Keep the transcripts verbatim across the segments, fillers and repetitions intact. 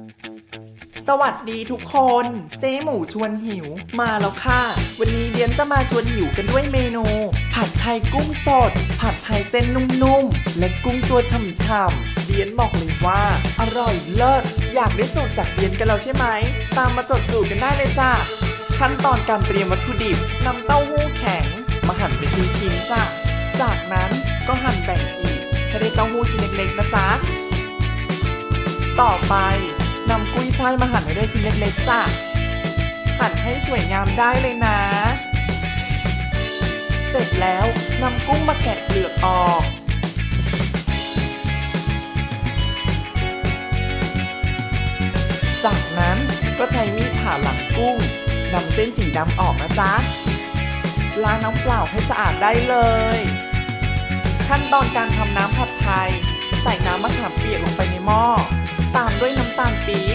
สวัสดีทุกคนเจ๊หมูชวนหิวมาแล้วค่ะวันนี้เดียนจะมาชวนหิวกันด้วยเมนูผัดไทยกุ้งสดผัดไทยเส้นนุ่มๆและกุ้งตัวฉ่ำๆเดียนบอกเลยว่าอร่อยเลิศอยากได้สูตรจากเดียนกันแล้วใช่ไหมตามมาจดสูตรกันได้เลยจ้ะขั้นตอนการเตรียมวัตถุดิบนำเต้าหู้แข็งมาหั่นเป็นชิ้นๆจ้ะจากนั้นก็หั่นแบ่งอีกให้ได้เต้าหู้ชิ้นเล็กๆนะจ๊ะต่อไปนำกุ้ยช่ายมาหั่นให้ได้ชิ้นเล็กๆจ้ะหั่นให้สวยงามได้เลยนะเสร็จแล้วนำกุ้งมาแกะเปลือกออกจากนั้นก็ใช้มีดผ่าหลังกุ้งนำเส้นสีดำออกนะจ๊ะล้างน้ำเปล่าให้สะอาดได้เลยขั้นตอนการทำน้ำผัดไทยใส่น้ำมะขามเปียกลงไปในหม้อตามด้วยน้ำตาลปี๊บ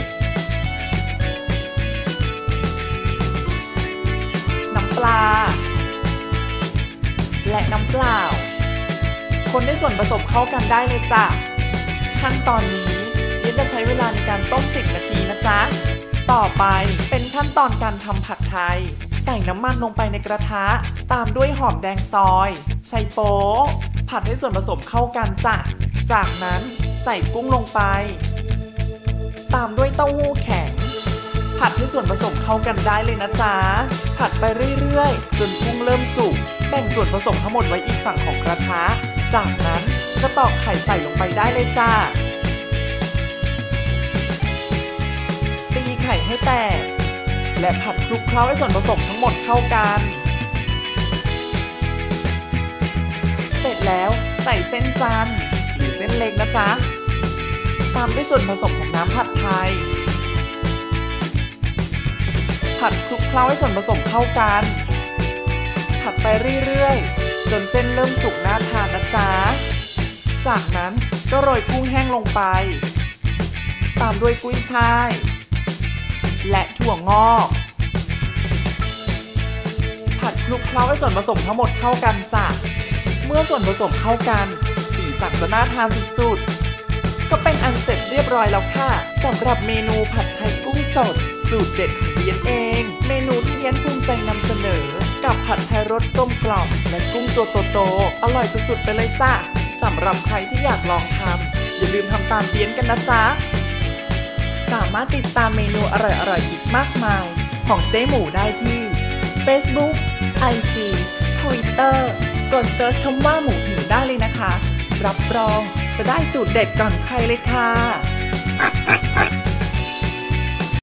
น้ำปลาและน้ำเปล่าคนให้ส่วนผสมเข้ากันได้เลยจ้ะขั้นตอนนี้เดี๋ยวจะใช้เวลาในการต้มสิบนาทีนะจ๊ะต่อไปเป็นขั้นตอนการทำผัดไทยใส่น้ำมันลงไปในกระทะตามด้วยหอมแดงซอยไชโป๊ผัดให้ส่วนผสมเข้ากันจ้ะจากนั้นใส่กุ้งลงไปตามด้วยเต้าหู้แข็งผัดให้ส่วนผสมเข้ากันได้เลยนะจ๊ะผัดไปเรื่อยๆจนกุ้งเริ่มสุกแบ่งส่วนผสมทั้งหมดไว้อีกฝั่งของกระทะจากนั้นก็ตอกไข่ใส่ลงไปได้เลยจ้าตีไข่ให้แตกและผัดคลุกเคล้าให้ส่วนผสมทั้งหมดเข้ากันเสร็จแล้วใส่เส้นจันทร์หรือเส้นเล็กนะจ๊ะตามด้วยส่วนผสมของน้ำผัดไทยผัดคลุกเคล้าให้ส่วนผสมเข้ากันผัดไปเรื่อยๆจนเส้นเริ่มสุกน่าทานนะจ๊ะจากนั้นก็โรยกุ้งแห้งลงไปตามด้วยกุ้ยช่ายและถั่วงอกผัดคลุกเคล้าให้ส่วนผสมทั้งหมดเข้ากันจ้ะเมื่อส่วนผสมเข้ากันสีสันจะน่าทานสุดๆก็เป็นอันเสร็จเรียบร้อยแล้วค่ะสำหรับเมนูผัดไทยกุ้งสดสูตรเด็ดของเดียนเองเมนูที่เดียนภูมิใจนำเสนอกับผัดไทยรสกลมกล่อมและกุ้งตัวโตๆอร่อยสุดๆไปเลยจ้ะสำหรับใครที่อยากลองทำอย่าลืมทำตามเดียนกันนะจ๊ะสามารถติดตามเมนูอร่อยๆอีกมากมายของเจ๊หมูได้ที่ Facebook ไอ จี Twitter กดเซิร์ชคำว่าหมูหิวได้เลยนะคะรับรองจะได้สูตรเด็ดก่อนใครเลยค่ะ